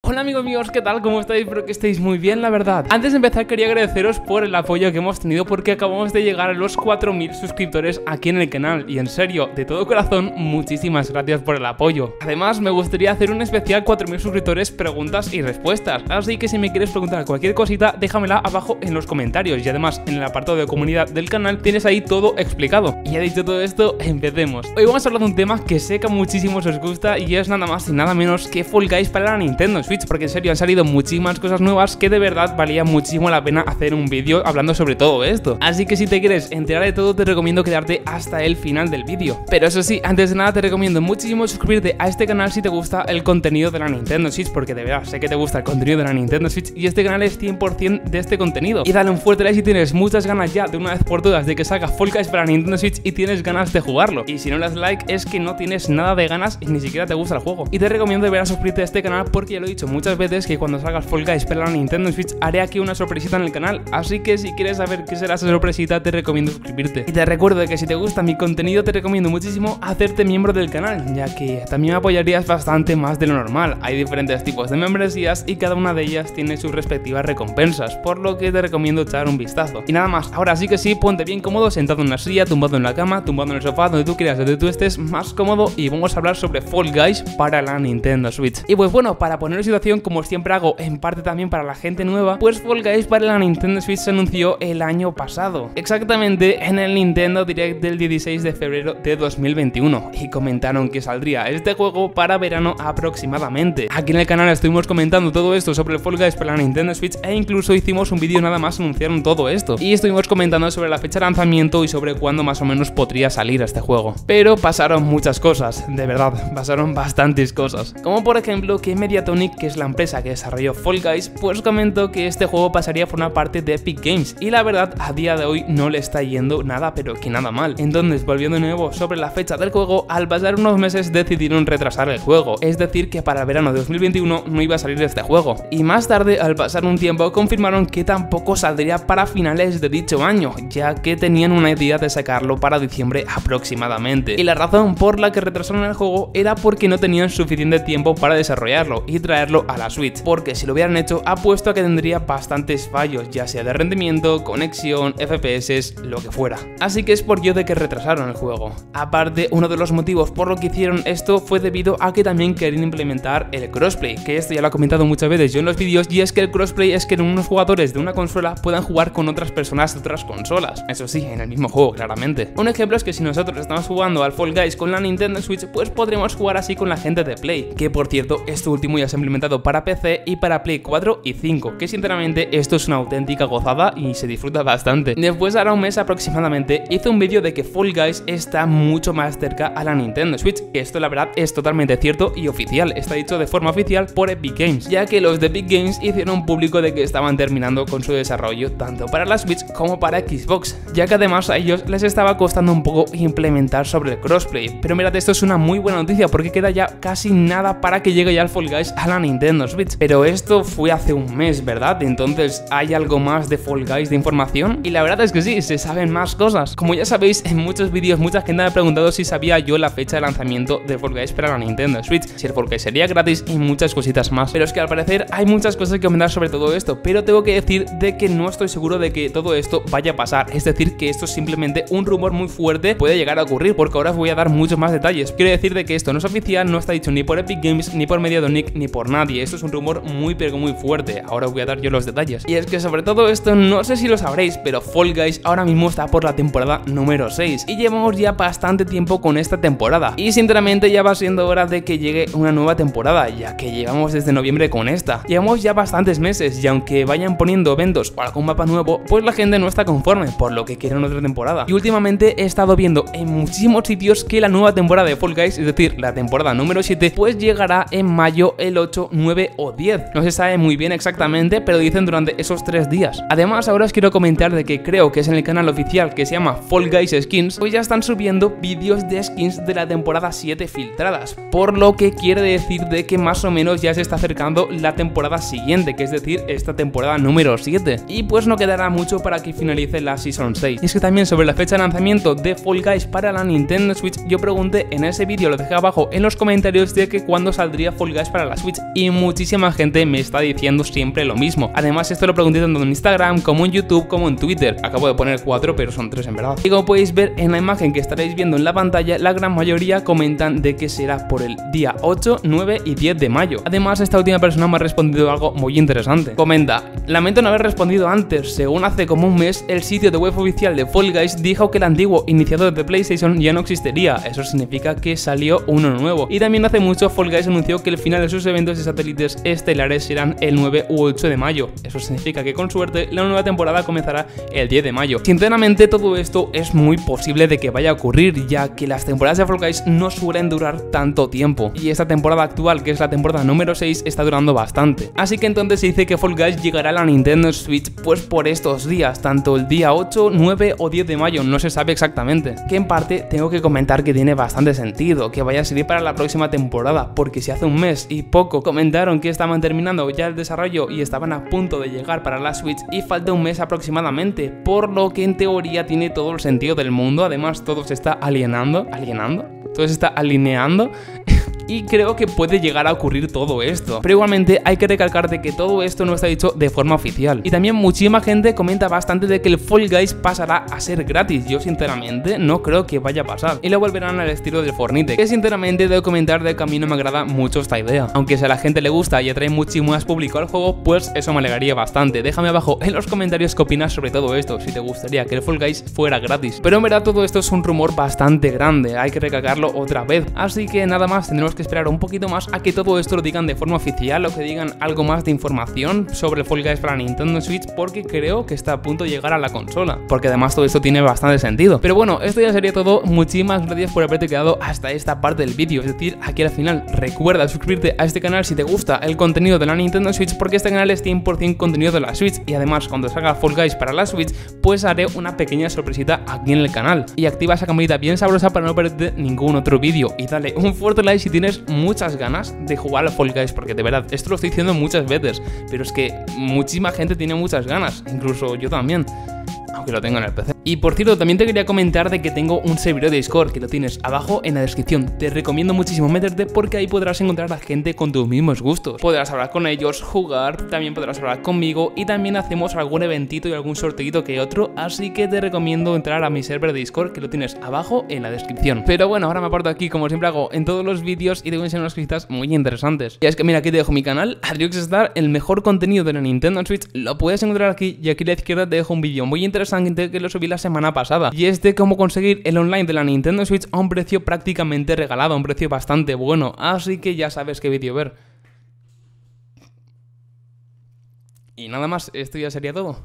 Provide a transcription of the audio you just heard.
Hola amigos míos, ¿qué tal? ¿Cómo estáis? Espero que estéis muy bien, la verdad. Antes de empezar quería agradeceros por el apoyo que hemos tenido porque acabamos de llegar a los 4000 suscriptores aquí en el canal. Y en serio, de todo corazón, muchísimas gracias por el apoyo. Además, me gustaría hacer un especial 4000 suscriptores preguntas y respuestas. Así que si me quieres preguntar cualquier cosita, déjamela abajo en los comentarios. Y además, en el apartado de comunidad del canal tienes ahí todo explicado. Y ya dicho todo esto, empecemos. Hoy vamos a hablar de un tema que sé que a muchísimos os gusta y es nada más y nada menos que Fall Guys para la Nintendo Switch, porque en serio han salido muchísimas cosas nuevas que de verdad valía muchísimo la pena hacer un vídeo hablando sobre todo esto. Así que si te quieres enterar de todo, te recomiendo quedarte hasta el final del vídeo. Pero eso sí, antes de nada te recomiendo muchísimo suscribirte a este canal si te gusta el contenido de la Nintendo Switch, porque de verdad sé que te gusta el contenido de la Nintendo Switch y este canal es 100% de este contenido. Y dale un fuerte like si tienes muchas ganas ya de una vez por todas de que salga Fall Guys para la Nintendo Switch y tienes ganas de jugarlo. Y si no le das like es que no tienes nada de ganas y ni siquiera te gusta el juego. Y te recomiendo de ver a suscribirte a este canal porque ya lo he dicho muchas veces que cuando salga Fall Guys para la Nintendo Switch haré aquí una sorpresita en el canal, así que si quieres saber qué será esa sorpresita te recomiendo suscribirte. Y te recuerdo que si te gusta mi contenido te recomiendo muchísimo hacerte miembro del canal, ya que también me apoyarías bastante más de lo normal. Hay diferentes tipos de membresías y cada una de ellas tiene sus respectivas recompensas, por lo que te recomiendo echar un vistazo. Y nada más, ahora sí que sí, ponte bien cómodo, sentado en la silla, tumbado en la cama, tumbado en el sofá, donde tú quieras, donde tú estés más cómodo, y vamos a hablar sobre Fall Guys para la Nintendo Switch. Y pues bueno, para poner en situación, como siempre hago en parte también para la gente nueva, pues Fall Guys para la Nintendo Switch se anunció el año pasado, exactamente en el Nintendo Direct del 16 de febrero de 2021, y comentaron que saldría este juego para verano aproximadamente. Aquí en el canal estuvimos comentando todo esto sobre el Fall Guys para la Nintendo Switch e incluso hicimos un vídeo nada más anunciaron todo esto, y estuvimos comentando sobre la fecha de lanzamiento y sobre cuándo más o menos podría salir este juego. Pero pasaron muchas cosas, de verdad, pasaron bastantes cosas, como por ejemplo que Mediatonic, que es la empresa que desarrolló Fall Guys, pues comentó que este juego pasaría a formar parte de Epic Games, y la verdad a día de hoy no le está yendo nada pero que nada mal. Entonces, volviendo de nuevo sobre la fecha del juego, al pasar unos meses decidieron retrasar el juego, es decir que para el verano de 2021 no iba a salir este juego, y más tarde al pasar un tiempo confirmaron que tampoco saldría para finales de dicho año, ya que tenían una idea de sacarlo para diciembre aproximadamente, y la razón por la que retrasaron el juego era porque no tenían suficiente tiempo para desarrollarlo y traerlo a la Switch, porque si lo hubieran hecho apuesto a que tendría bastantes fallos, ya sea de rendimiento, conexión, FPS, lo que fuera. Así que es por ello de que retrasaron el juego. Aparte, uno de los motivos por lo que hicieron esto fue debido a que también querían implementar el crossplay, que esto ya lo he comentado muchas veces yo en los vídeos, y es que el crossplay es que unos jugadores de una consola puedan jugar con otras personas de otras consolas, eso sí, en el mismo juego claramente. Un ejemplo es que si nosotros estamos jugando al Fall Guys con la Nintendo Switch, pues podremos jugar así con la gente de Play, que por cierto, esto último ya se ha implementado para PC y para Play 4 y 5, que sinceramente esto es una auténtica gozada y se disfruta bastante. Después, ahora un mes aproximadamente, hice un vídeo de que Fall Guys está mucho más cerca a la Nintendo Switch. Esto la verdad es totalmente cierto y oficial, está dicho de forma oficial por Epic Games, ya que los de Epic Games hicieron público de que estaban terminando con su desarrollo tanto para la Switch como para Xbox, ya que además a ellos les estaba costando un poco implementar sobre el crossplay. Pero mirad, esto es una muy buena noticia porque queda ya casi nada para que llegue ya el Fall Guys a la Nintendo Switch, pero esto fue hace un mes, ¿verdad? Entonces, ¿hay algo más de Fall Guys de información? Y la verdad es que sí, se saben más cosas. Como ya sabéis, en muchos vídeos mucha gente me ha preguntado si sabía yo la fecha de lanzamiento de Fall Guys para la Nintendo Switch, si el Fall Guys sería gratis y muchas cositas más. Pero es que al parecer hay muchas cosas que comentar sobre todo esto, pero tengo que decir de que no estoy seguro de que todo esto vaya a pasar, es decir, que esto es simplemente un rumor muy fuerte, puede llegar a ocurrir, porque ahora os voy a dar muchos más detalles. Quiero decir de que esto no es oficial, no está dicho ni por Epic Games, ni por Mediatonic, ni por nadie. Esto es un rumor muy pero muy fuerte. Ahora os voy a dar yo los detalles. Y es que sobre todo esto, no sé si lo sabréis, pero Fall Guys ahora mismo está por la temporada número 6 y llevamos ya bastante tiempo con esta temporada, y sinceramente ya va siendo hora de que llegue una nueva temporada, ya que llevamos desde noviembre con esta. Llevamos ya bastantes meses y aunque vayan poniendo eventos o algún mapa nuevo, pues la gente no está conforme, por lo que quieren otra temporada. Y últimamente he estado viendo en muchísimos sitios que la nueva temporada de Fall Guys, es decir, la temporada número 7, pues llegará en mayo el 8, 9 o 10. No se sabe muy bien exactamente, pero dicen durante esos 3 días. Además, ahora os quiero comentar de que creo que es en el canal oficial que se llama Fall Guys Skins, pues ya están subiendo vídeos de skins de la temporada 7 filtradas, por lo que quiere decir de que más o menos ya se está acercando la temporada siguiente, que es decir, esta temporada número 7, y pues no quedará mucho para que finalice la Season 6. Y es que también sobre la fecha de lanzamiento de Fall Guys para la Nintendo Switch, yo pregunté en ese vídeo, lo dejé abajo en los comentarios, de que cuándo saldría Fall Guys para la Switch, y muchísima gente me está diciendo siempre lo mismo. Además, esto lo pregunté tanto en Instagram como en YouTube como en Twitter. Acabo de poner 4, pero son 3 en verdad. Y como podéis ver en la imagen que estaréis viendo en la pantalla, la gran mayoría comentan de que será por el día 8, 9 y 10 de mayo. Además, esta última persona me ha respondido algo muy interesante. Comenta: lamento no haber respondido antes. Según hace como un mes, el sitio de web oficial de Fall Guys dijo que el antiguo iniciador de PlayStation ya no existiría. Eso significa que salió uno nuevo. Y también hace mucho Fall Guys anunció que el final de sus eventos de satélites estelares serán el 9 u 8 de mayo. Eso significa que con suerte la nueva temporada comenzará el 10 de mayo. Sinceramente, todo esto es muy posible de que vaya a ocurrir, ya que las temporadas de Fall Guys no suelen durar tanto tiempo. Y esta temporada actual, que es la temporada número 6, está durando bastante. Así que entonces se dice que Fall Guys llegará a la Nintendo Switch pues por estos días, tanto el día 8, 9 o 10 de mayo, no se sabe exactamente. Que en parte tengo que comentar que tiene bastante sentido que vaya a salir para la próxima temporada, porque si hace un mes y poco comentaron que estaban terminando ya el desarrollo y estaban a punto de llegar para la Switch y falta un mes aproximadamente, por lo que en teoría tiene todo el sentido del mundo. Además, todo se está alineando, todo se está alineando. Y creo que puede llegar a ocurrir todo esto. Pero igualmente hay que recalcar de que todo esto no está dicho de forma oficial. Y también muchísima gente comenta bastante de que el Fall Guys pasará a ser gratis. Yo sinceramente no creo que vaya a pasar. Y lo volverán al estilo del Fortnite, que sinceramente debo comentar de que a mí no me agrada mucho esta idea. Aunque si a la gente le gusta y atrae muchísimo más público al juego, pues eso me alegraría bastante. Déjame abajo en los comentarios qué opinas sobre todo esto, si te gustaría que el Fall Guys fuera gratis. Pero en verdad todo esto es un rumor bastante grande, hay que recalcarlo otra vez. Así que nada más, tendremos que esperar un poquito más a que todo esto lo digan de forma oficial o que digan algo más de información sobre el Fall Guys para Nintendo Switch, porque creo que está a punto de llegar a la consola, porque además todo esto tiene bastante sentido. Pero bueno, esto ya sería todo. Muchísimas gracias por haberte quedado hasta esta parte del vídeo, es decir, aquí al final. Recuerda suscribirte a este canal si te gusta el contenido de la Nintendo Switch, porque este canal es 100% contenido de la Switch, y además cuando salga Fall Guys para la Switch pues haré una pequeña sorpresita aquí en el canal. Y activa esa campanita bien sabrosa para no perderte ningún otro vídeo, y dale un fuerte like si tienes muchas ganas de jugar al Fall Guys, porque de verdad, esto lo estoy diciendo muchas veces, pero es que muchísima gente tiene muchas ganas, incluso yo también, aunque lo tengo en el PC. Y por cierto, también te quería comentar de que tengo un servidor de Discord, que lo tienes abajo en la descripción. Te recomiendo muchísimo meterte, porque ahí podrás encontrar a gente con tus mismos gustos. Podrás hablar con ellos, jugar, también podrás hablar conmigo, y también hacemos algún eventito y algún sorteito que otro, así que te recomiendo entrar a mi server de Discord, que lo tienes abajo en la descripción. Pero bueno, ahora me aparto aquí, como siempre hago en todos los vídeos, y te voy a enseñar unas cositas muy interesantes. Y es que mira, aquí te dejo mi canal, AdrioxStar, el mejor contenido de la Nintendo Switch, lo puedes encontrar aquí, y aquí a la izquierda te dejo un vídeo muy interesante que lo subí la semana pasada, y es de cómo conseguir el online de la Nintendo Switch a un precio prácticamente regalado, a un precio bastante bueno, así que ya sabes qué vídeo ver. Y nada más, esto ya sería todo.